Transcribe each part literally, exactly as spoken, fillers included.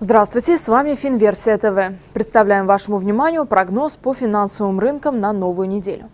Здравствуйте, с вами Финверсия ТВ. Представляем вашему вниманию прогноз по финансовым рынкам на новую неделю.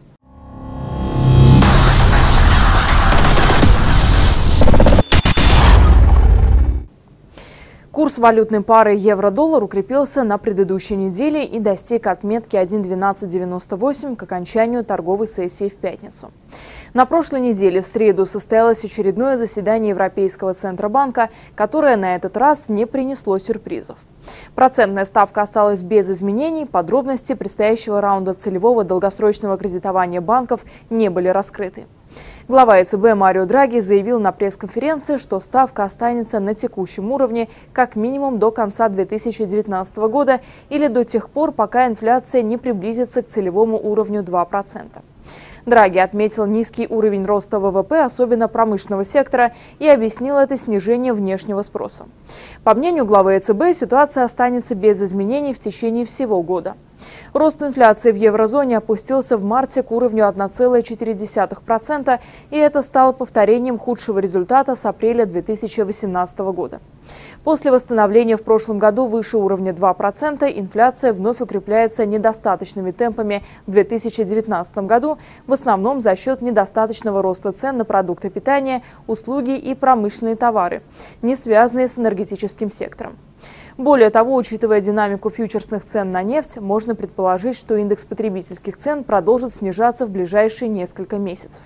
Курс валютной пары евро-доллар укрепился на предыдущей неделе и достиг отметки один двенадцать девяносто восемь к окончанию торговой сессии в пятницу. На прошлой неделе в среду состоялось очередное заседание Европейского Центробанка, которое на этот раз не принесло сюрпризов. Процентная ставка осталась без изменений, подробности предстоящего раунда целевого долгосрочного кредитования банков не были раскрыты. Глава ЭЦБ Марио Драги заявил на пресс-конференции, что ставка останется на текущем уровне как минимум до конца две тысячи девятнадцатого года или до тех пор, пока инфляция не приблизится к целевому уровню два процента. Драги отметил низкий уровень роста ВВП, особенно промышленного сектора, и объяснил это снижение внешнего спроса. По мнению главы ЭЦБ, ситуация останется без изменений в течение всего года. Рост инфляции в еврозоне опустился в марте к уровню одна целая четыре десятых процента, и это стало повторением худшего результата с апреля две тысячи восемнадцатого года. После восстановления в прошлом году выше уровня два процента инфляция вновь укрепляется недостаточными темпами в две тысячи девятнадцатом году, в основном за счет недостаточного роста цен на продукты питания, услуги и промышленные товары, не связанные с энергетическим сектором. Более того, учитывая динамику фьючерсных цен на нефть, можно предположить, что индекс потребительских цен продолжит снижаться в ближайшие несколько месяцев.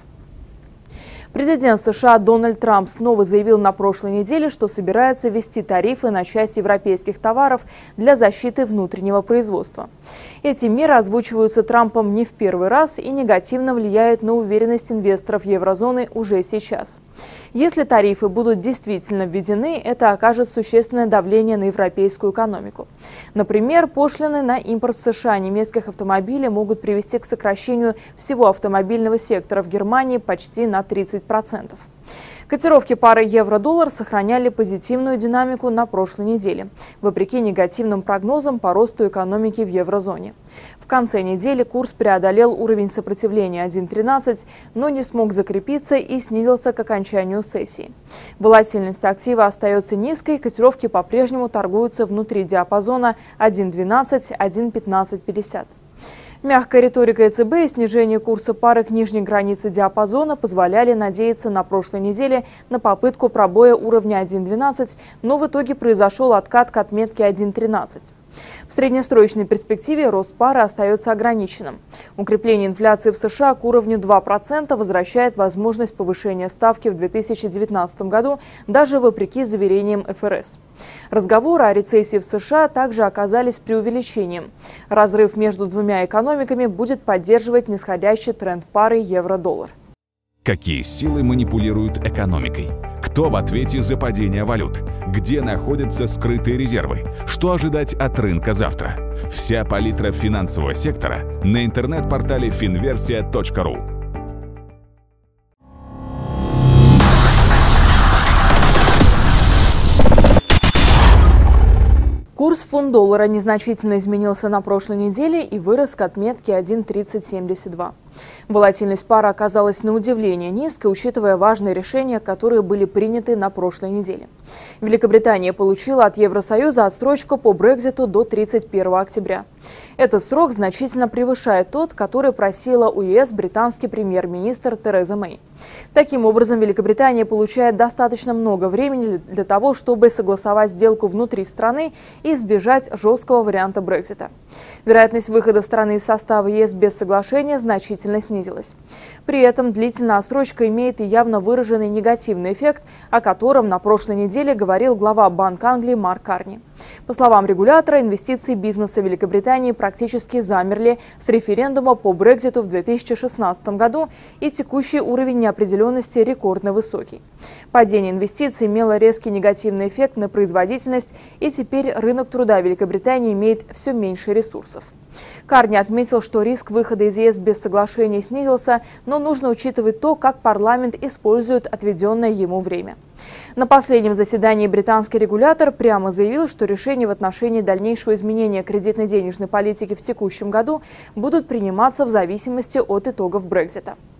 Президент США Дональд Трамп снова заявил на прошлой неделе, что собирается ввести тарифы на часть европейских товаров для защиты внутреннего производства. Эти меры озвучиваются Трампом не в первый раз и негативно влияют на уверенность инвесторов еврозоны уже сейчас. Если тарифы будут действительно введены, это окажет существенное давление на европейскую экономику. Например, пошлины на импорт в США немецких автомобилей могут привести к сокращению всего автомобильного сектора в Германии почти на тридцать процентов. Котировки пары евро-доллар сохраняли позитивную динамику на прошлой неделе, вопреки негативным прогнозам по росту экономики в еврозоне. В конце недели курс преодолел уровень сопротивления один тринадцать, но не смог закрепиться и снизился к окончанию сессии. Волатильность актива остается низкой, котировки по-прежнему торгуются внутри диапазона один двенадцать — один пятнадцать пятьдесят. Мягкая риторика ЭЦБ и снижение курса пары к нижней границе диапазона позволяли надеяться на прошлой неделе на попытку пробоя уровня один двенадцать, но в итоге произошел откат к отметке один тринадцать. В среднесрочной перспективе рост пары остается ограниченным. Укрепление инфляции в США к уровню два процента возвращает возможность повышения ставки в две тысячи девятнадцатом году, даже вопреки заверениям эф эр эс. Разговоры о рецессии в США также оказались преувеличением. Разрыв между двумя экономиками будет поддерживать нисходящий тренд пары евро-доллар. Какие силы манипулируют экономикой? Кто в ответе за падение валют? Где находятся скрытые резервы? Что ожидать от рынка завтра? Вся палитра финансового сектора на интернет-портале финверсия точка ру. Курс фунт-доллара незначительно изменился на прошлой неделе и вырос к отметке один тридцать семьдесят два. Волатильность пары оказалась на удивление низкой, учитывая важные решения, которые были приняты на прошлой неделе. Великобритания получила от Евросоюза отсрочку по Брекситу до тридцать первого октября. Этот срок значительно превышает тот, который просила у ЕС британский премьер-министр Тереза Мэй. Таким образом, Великобритания получает достаточно много времени для того, чтобы согласовать сделку внутри страны и избежать жесткого варианта Брексита. Вероятность выхода страны из состава ЕС без соглашения значительно снизилась. При этом длительная отсрочка имеет и явно выраженный негативный эффект, о котором на прошлой неделе говорил глава Банка Англии Марк Карни. По словам регулятора, инвестиции бизнеса Великобритании практически замерли с референдума по Брекситу в две тысячи шестнадцатом году, и текущий уровень неопределенности рекордно высокий. Падение инвестиций имело резкий негативный эффект на производительность, и теперь рынок труда Великобритании имеет все меньше ресурсов. Карни отметил, что риск выхода из ЕС без соглашения снизился, но нужно учитывать то, как парламент использует отведенное ему время. На последнем заседании британский регулятор прямо заявил, что решения в отношении дальнейшего изменения кредитно-денежной политики в текущем году будут приниматься в зависимости от итогов Брексита.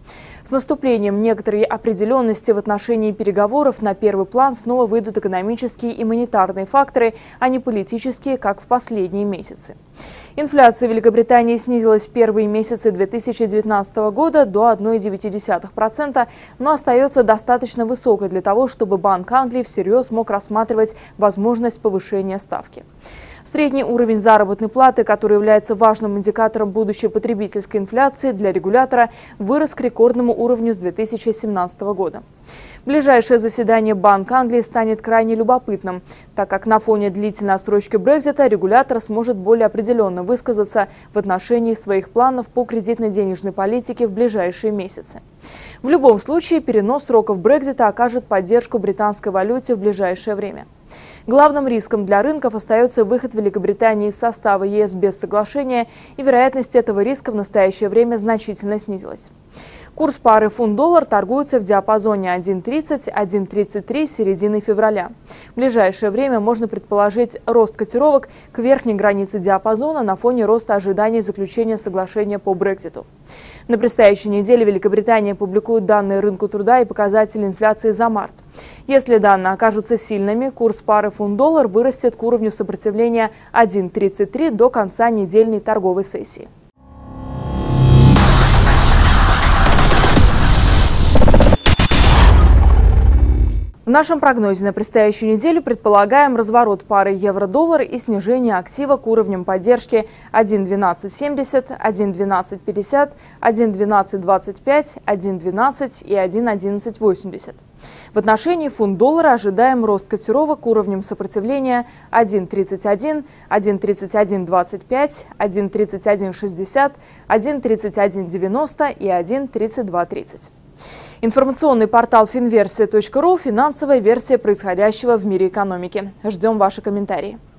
С наступлением некоторой определенности в отношении переговоров на первый план снова выйдут экономические и монетарные факторы, а не политические, как в последние месяцы. Инфляция в Великобритании снизилась в первые месяцы две тысячи девятнадцатого года до одной целой девяти десятых процента, но остается достаточно высокой для того, чтобы Банк Англии всерьез мог рассматривать возможность повышения ставки. Средний уровень заработной платы, который является важным индикатором будущей потребительской инфляции для регулятора, вырос к рекордному уровню с две тысячи семнадцатого года. Ближайшее заседание Банка Англии станет крайне любопытным, так как на фоне длительной отсрочки Брексита регулятор сможет более определенно высказаться в отношении своих планов по кредитно-денежной политике в ближайшие месяцы. В любом случае, перенос сроков Брексита окажет поддержку британской валюте в ближайшее время. Главным риском для рынков остается выход Великобритании из состава Е С без соглашения, и вероятность этого риска в настоящее время значительно снизилась. Курс пары фунт-доллар торгуется в диапазоне один тридцать — один тридцать три с середины февраля. В ближайшее время можно предположить рост котировок к верхней границе диапазона на фоне роста ожиданий заключения соглашения по Брекситу. На предстоящей неделе Великобритания публикует данные рынку труда и показатели инфляции за март. Если данные окажутся сильными, курс пары фунт-доллар вырастет к уровню сопротивления один тридцать три до конца недельной торговой сессии. В нашем прогнозе на предстоящую неделю предполагаем разворот пары евро-доллар и снижение актива к уровням поддержки один двенадцать семьдесят, один двенадцать пятьдесят, один двенадцать двадцать пять, один двенадцать и один одиннадцать восемьдесят. В отношении фунт-доллара ожидаем рост котировок к уровням сопротивления один тридцать один, один тридцать один двадцать пять, один тридцать один шестьдесят, один тридцать один девяносто и один тридцать два тридцать. Информационный портал финверсия точка ру – финансовая версия происходящего в мире экономики. Ждем ваши комментарии.